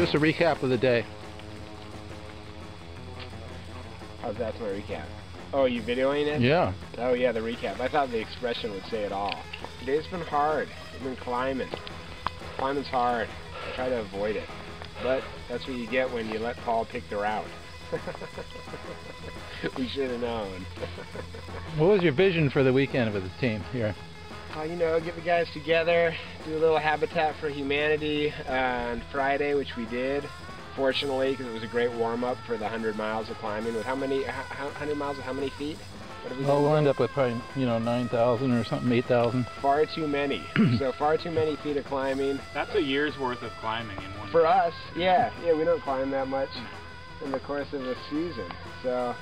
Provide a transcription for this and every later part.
us a recap of the day. Oh, that's my recap. Oh, you videoing it? Yeah. Oh yeah, the recap. I thought the expression would say it all. Today's been hard. We've been climbing. Climbing's hard. I try to avoid it. But that's what you get when you let Paul pick the route. We should have known. What was your vision for the weekend with the team here? You know, get the guys together, do a little Habitat for Humanity on Friday, which we did. Fortunately, because it was a great warm-up for the 100 miles of climbing. With how many, 100 miles of how many feet? What have we Well, we'll end up with probably, 9,000 or something, 8,000. Far too many. So far too many feet of climbing. That's a year's worth of climbing in one For day. us, yeah. Yeah, we don't climb that much in the course of a season. So,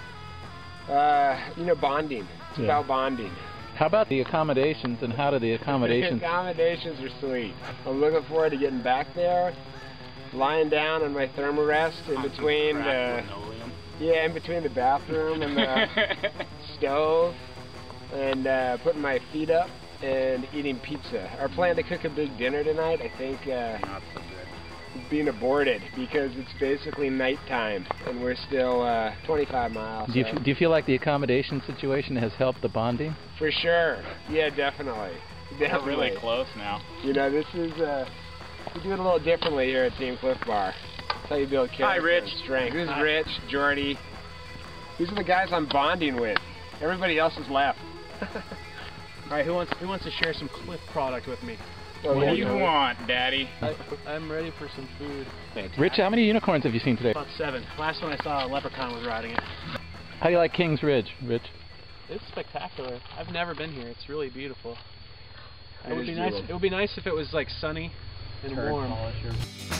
bonding. It's about bonding. How about the accommodations, and how do the accommodations... The accommodations are sweet. I'm looking forward to getting back there, lying down on my thermarest in between in between the bathroom and the stove, and putting my feet up and eating pizza. Our plan to cook a big dinner tonight, I think, Not so good. is being aborted because it's basically nighttime and we're still 25 miles. Do you feel like the accommodation situation has helped the bonding? For sure. Yeah, definitely. We're really close now. You know, this is, we do it a little differently here at Team Clif Bar. That's how you build character Rich. and strength. Who's Hi. Rich, Jordy? These are the guys I'm bonding with. Everybody else is left. All right, who wants to share some Clif product with me? What do you want, Daddy? I'm ready for some food. Rich, how many unicorns have you seen today? About 7. Last one I saw, a leprechaun was riding it. How do you like Kings Ridge, Rich? It's spectacular. I've never been here. It's really beautiful. It It would is be nice. beautiful. It would be nice if it was like sunny and warm.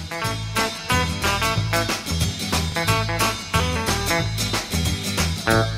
Polisher.